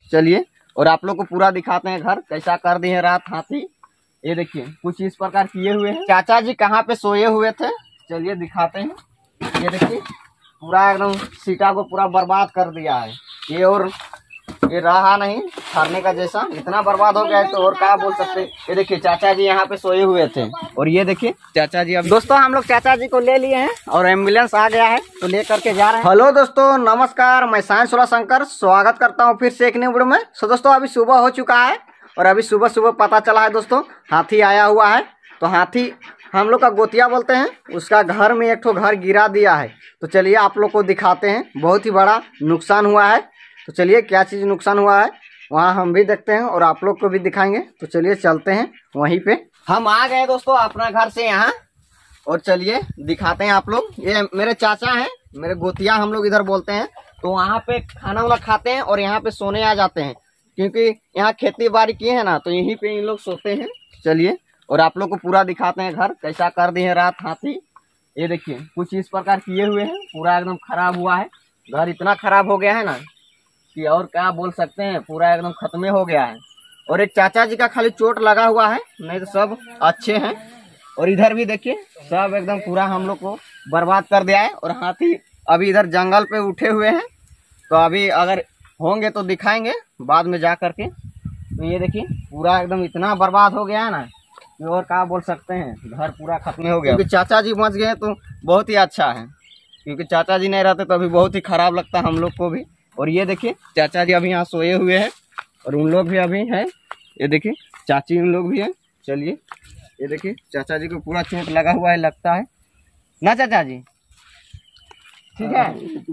चलिए और आप लोग को पूरा दिखाते हैं घर कैसा कर दिए रात हाथी। ये देखिए कुछ इस प्रकार किए हुए हैं। चाचा जी कहाँ पे सोए हुए थे, चलिए दिखाते हैं। ये देखिए पूरा एकदम सीटा को पूरा बर्बाद कर दिया है ये, और ये रहा नहीं खाने का जैसा, इतना बर्बाद हो गया है तो और क्या बोल सकते। ये देखिए चाचा जी यहाँ पे सोए हुए थे और ये देखिए चाचा जी। अब दोस्तों हम लोग चाचा जी को ले लिए हैं और एम्बुलेंस आ गया है तो ले करके जा रहे हैं। हेलो दोस्तों नमस्कार, मैं साइंस वाला शंकर स्वागत करता हूँ फिर से एक नई वीडियो में। सो दोस्तों अभी सुबह हो चुका है और अभी सुबह सुबह पता चला है दोस्तों हाथी आया हुआ है। तो हाथी हम लोग का गोतिया बोलते हैं, उसका घर में एक ठो घर गिरा दिया है। तो चलिए आप लोग को दिखाते हैं, बहुत ही बड़ा नुकसान हुआ है। तो चलिए क्या चीज़ नुकसान हुआ है वहाँ हम भी देखते हैं और आप लोग को भी दिखाएंगे। तो चलिए चलते हैं वहीं पे। हम आ गए दोस्तों अपना घर से यहाँ और चलिए दिखाते हैं आप लोग। ये मेरे चाचा हैं, मेरे गोतिया हम लोग इधर बोलते हैं। तो वहाँ पे खाना वाना खाते हैं और यहाँ पे सोने आ जाते हैं, क्योंकि यहाँ खेती बाड़ी किए हैं ना, तो यहीं पे इन लोग सोते हैं। चलिए और आप लोग को पूरा दिखाते हैं घर कैसा कर दिए रात हाथी। ये देखिए कुछ इस प्रकार किए हुए हैं, पूरा एकदम खराब हुआ है घर, इतना खराब हो गया है ना कि और क्या बोल सकते हैं, पूरा एकदम खत्मे हो गया है। और एक चाचा जी का खाली चोट लगा हुआ है, नहीं तो सब अच्छे हैं। और इधर भी देखिए सब एकदम पूरा हम लोग को बर्बाद कर दिया है। और हाथी अभी इधर जंगल पे उठे हुए हैं, तो अभी अगर होंगे तो दिखाएंगे बाद में जा करके। तो ये देखिए पूरा एकदम इतना बर्बाद हो गया है ना कि और क्या बोल सकते हैं, घर पूरा खत्म हो गया। क्योंकि चाचा जी बच गए तो बहुत ही अच्छा है, क्योंकि चाचा जी नहीं रहते तो अभी बहुत ही खराब लगता हम लोग को भी। और ये देखिए चाचा जी अभी यहाँ सोए हुए हैं और उन लोग भी अभी हैं। ये देखिए चाची उन लोग भी हैं। चलिए ये देखिए चाचा जी को पूरा चोट लगा हुआ है लगता है ना चाचा जी, ठीक है।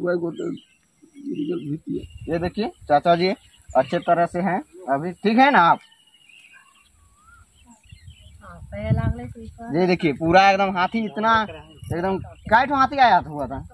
ये देखिए चाचा जी अच्छे तरह से हैं अभी, ठीक है ना आप। ये देखिए पूरा एकदम हाथी इतना एकदम काइट हाथी आया हुआ था।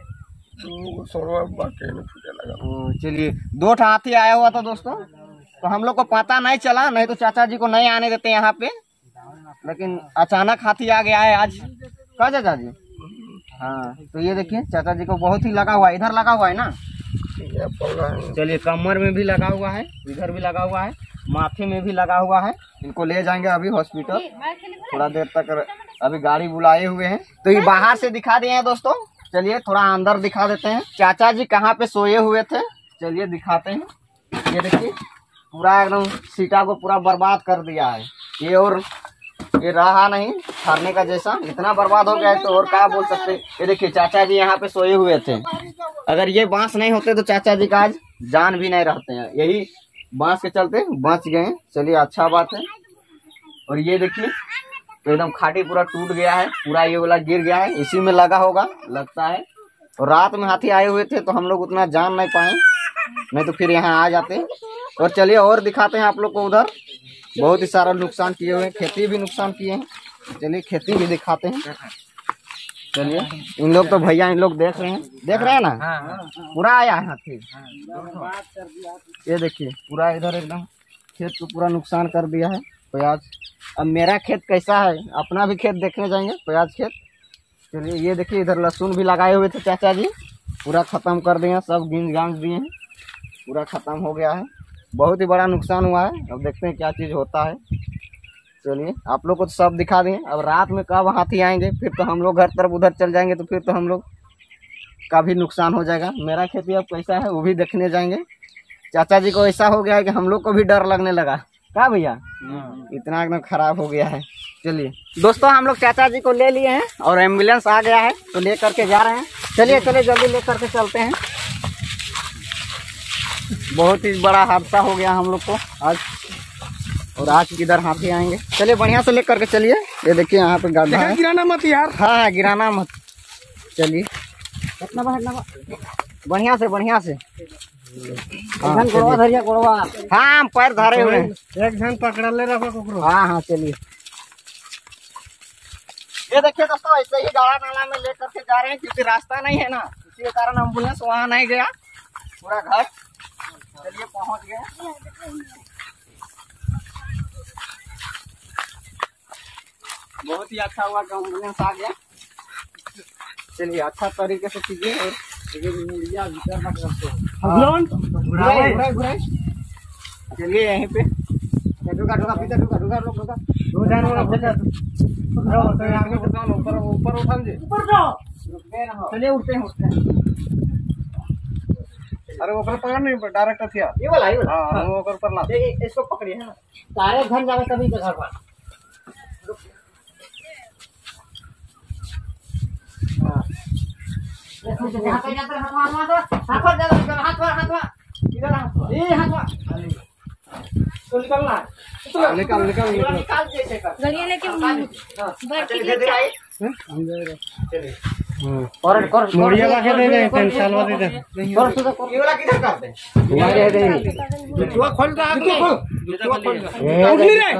चलिए 2 हाथी आया हुआ था दोस्तों, तो हम लोग को पता नहीं चला, नहीं तो चाचा जी को नहीं आने देते यहाँ पे, लेकिन अचानक हाथी आ गया है आज का चाचा जी। हाँ तो ये देखिए चाचा जी को बहुत ही लगा हुआ है, इधर लगा हुआ है ना। चलिए कमर में भी लगा हुआ है, इधर भी लगा हुआ है, माथे में भी लगा हुआ है। इनको ले जाएंगे अभी हॉस्पिटल, थोड़ा देर तक अभी गाड़ी बुलाए हुए हैं। तो ये बाहर से दिखा दिए हैं दोस्तों, चलिए थोड़ा अंदर दिखा देते हैं चाचा जी कहाँ पे सोए हुए थे। चलिए दिखाते हैं। ये देखिए पूरा एकदम सीटा को पूरा बर्बाद कर दिया है ये, और ये रहा नहीं खाने का जैसा, इतना बर्बाद हो गया है तो और क्या बोल सकते। ये देखिए चाचा जी यहाँ पे सोए हुए थे, अगर ये बांस नहीं होते तो चाचा जी का आज जान भी नहीं रहते हैं, यही बांस के चलते बच गए। चलिए अच्छा बात है। और ये देखिए तो एकदम खाटी पूरा टूट गया है, पूरा ये वाला गिर गया है, इसी में लगा होगा लगता है। और रात में हाथी आए हुए थे तो हम लोग उतना जान नहीं पाए, नहीं तो फिर यहाँ आ जाते। और चलिए और दिखाते हैं आप लोग को, उधर बहुत ही सारा नुकसान किए हुए हैं, खेती भी नुकसान किए हैं। चलिए खेती भी दिखाते हैं। चलिए इन लोग तो भैया इन लोग देख रहे हैं ना, पूरा आया है हाथी। ये देखिए पूरा इधर एकदम खेत को पूरा नुकसान कर दिया है। प्याज, अब मेरा खेत कैसा है, अपना भी खेत देखने जाएंगे, प्याज खेत। चलिए ये देखिए इधर लहसुन भी लगाए हुए थे चाचा जी, पूरा ख़त्म कर दिए, सब गिन गांज दिए हैं, पूरा ख़त्म हो गया है। बहुत ही बड़ा नुकसान हुआ है, अब देखते हैं क्या चीज़ होता है। चलिए आप लोग को तो सब दिखा दें, अब रात में कब हाथी आएंगे फिर तो हम लोग घर तरफ उधर चल जाएंगे, तो फिर तो हम लोग का भी नुकसान हो जाएगा। मेरा खेती अब कैसा है वो भी देखने जाएंगे। चाचा जी को ऐसा हो गया है कि हम लोग को भी डर लगने लगा, क्या भैया, इतना एकदम खराब हो गया है। चलिए दोस्तों हम लोग चाचा जी को ले लिए हैं और एम्बुलेंस आ गया है तो ले करके जा रहे हैं। चलिए चलिए जल्दी ले करके चलते हैं। बहुत ही बड़ा हादसा हो गया हम लोग को आज, और आज किधर हाथी आएंगे। चलिए बढ़िया से ले करके चलिए। ये देखिए यहाँ पे गड्ढा है, गिराना मत यार। हाँ गिराना मत। चलिए बढ़िया से हाँ हम पैर धरे हुए हैं, एक जन पकड़ ले रखो। हाँ चलिए ये देखिए दोस्तों ऐसे ही गाड़ा नाला में ले करके जा रहे हैं, क्योंकि रास्ता नहीं है ना, इसी के कारण एम्बुलेंस वहाँ नहीं गया, पूरा घर। चलिए पहुँच गए। बहुत ही अच्छा हुआ कि एम्बुलेंस आ गया। चलिए अच्छा तरीके से कीजिए और चलिए यहीं पे रुका रुका रुका रुका रुका रुका दो जान ऊपर ऊपर उठा जी चलिए उठते हैं अरे वो पकड़ नहीं डायरेक्ट थी ये वाला हां वो ऊपर ला इसको पकड़िए है ना सारे घर जावे तभी के घर पर हां निकाल मोड़िया लाके दे दे पेंसिल वाले दे ये वाला किधर करते हैं हमारे दे जुआ खोल रहा है जुआ खोल रहा है उठ नहीं रे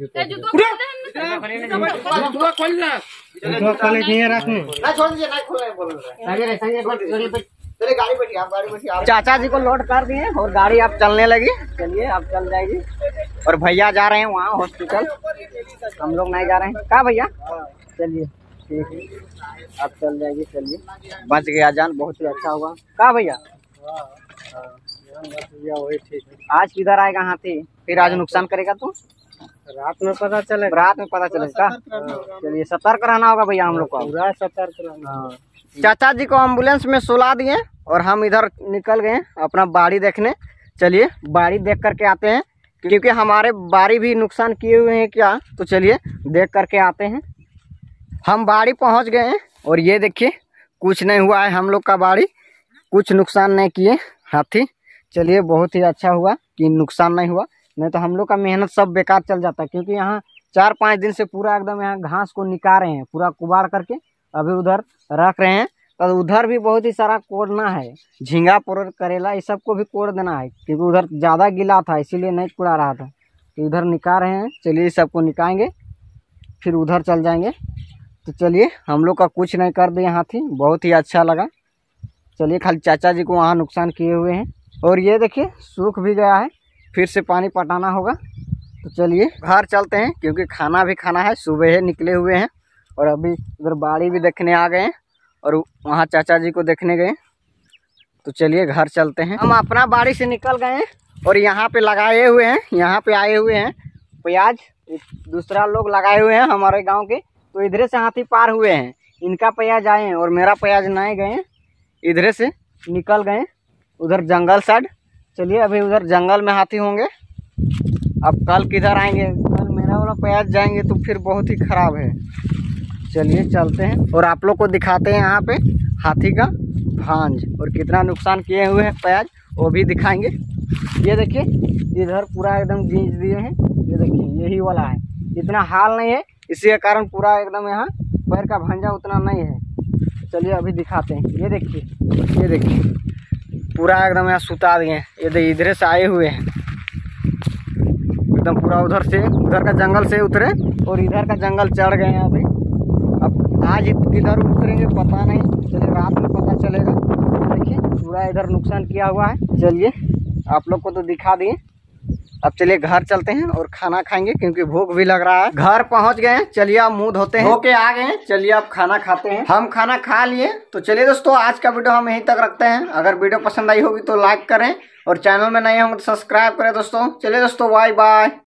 जुआ खोल रहा जुआ खोले नहीं रखने ना छोड़ दीजिए ना खोलने बोल रहे संगे चलिए गाड़ी बैठिए आप गाड़ी बैठिए आप चाचा जी को लोड कर दिए और गाड़ी आप चलने लगी चलिए आप चल जाएगी और भैया जा रहे हैं वहाँ हॉस्पिटल हम लोग नहीं जा रहे हैं कहाँ भैया चलिए ठीक है आप चल जाएगी चलिए बच गया जान बहुत ही अच्छा हुआ कहाँ भैया वही ठीक है आज किधर आएगा हाथी फिर आज नुकसान करेगा तू रात में पता चलेगा चलिए सतर्क रहना होगा भैया हम लोग को पूरा सतर्क रहना चाचा जी को एम्बुलेंस में सुला दिए और हम इधर निकल गए अपना बाड़ी देखने चलिए बाड़ी देख करके आते हैं क्योंकि हमारे बाड़ी भी नुकसान किए हुए हैं क्या तो चलिए देख करके आते हैं हम बाड़ी पहुंच गए हैं और ये देखिए कुछ नहीं हुआ है हम लोग का बाड़ी कुछ नुकसान नहीं किए हाथी चलिए बहुत ही अच्छा हुआ कि नुकसान नहीं हुआ नहीं तो हम लोग का मेहनत सब बेकार चल जाता है क्योंकि यहाँ 4-5 दिन से पूरा एकदम यहाँ घास को निकाल रहे हैं पूरा कुबाड़ करके अभी उधर रख रहे हैं तो उधर भी बहुत ही सारा कोड़ना है झींगा पोर करेला ये सबको भी कोड़ देना है क्योंकि उधर ज़्यादा गिला था इसीलिए नहीं कुड़ा रहा था तो इधर निकाल रहे हैं चलिए सबको निकालेंगे फिर उधर चल जाएंगे तो चलिए हम लोग का कुछ नहीं कर दिए हाथी बहुत ही अच्छा लगा चलिए खाली चाचा जी को वहाँ नुकसान किए हुए हैं और ये देखिए सूख भी गया है फिर से पानी पटाना होगा तो चलिए घर चलते हैं क्योंकि खाना भी खाना है सुबह ही निकले हुए हैं और अभी उधर बाड़ी भी देखने आ गए हैं और वहाँ चाचा जी को देखने गए तो चलिए घर चलते हैं हम अपना बाड़ी से निकल गए हैं और यहाँ पे लगाए हुए हैं यहाँ पे आए हुए हैं प्याज दूसरा लोग लगाए हुए हैं हमारे गांव के तो इधर से हाथी पार हुए हैं इनका प्याज आए हैं और मेरा प्याज नहीं गए इधर से निकल गए उधर जंगल साइड चलिए अभी उधर जंगल में हाथी होंगे अब कल किधर आएंगे कल मेरा वाला प्याज जाएंगे तो फिर बहुत ही खराब है चलिए चलते हैं और आप लोग को दिखाते हैं यहाँ पे हाथी का भांज और कितना नुकसान किए हुए हैं प्याज वो भी दिखाएंगे ये देखिए इधर पूरा एकदम गींच दिए हैं ये देखिए यही वाला है इतना हाल नहीं है इसी के कारण पूरा एकदम यहाँ पैर का भांजा उतना नहीं है चलिए अभी दिखाते हैं ये देखिए पूरा एकदम यहाँ सुता दिए हैं ये देखिए इधर से आए हुए हैं एकदम पूरा उधर का जंगल से उतरे और इधर का जंगल चढ़ गए हैं अभी अब आज किधर उतरेंगे पता नहीं चलिए रात में पता चलेगा देखिए पूरा इधर नुकसान किया हुआ है चलिए आप लोग को तो दिखा दिए अब चलिए घर चलते हैं और खाना खाएंगे क्योंकि भूख भी लग रहा है घर पहुंच गए हैं चलिए आप मुंह धोते हैं होके आ गए हैं चलिए आप खाना खाते हैं हम खाना खा लिए तो चलिए दोस्तों आज का वीडियो हम यहीं तक रखते हैं अगर वीडियो पसंद आई होगी तो लाइक करें और चैनल में नए होंगे तो सब्सक्राइब करें दोस्तों चलिए दोस्तों बाय बाय।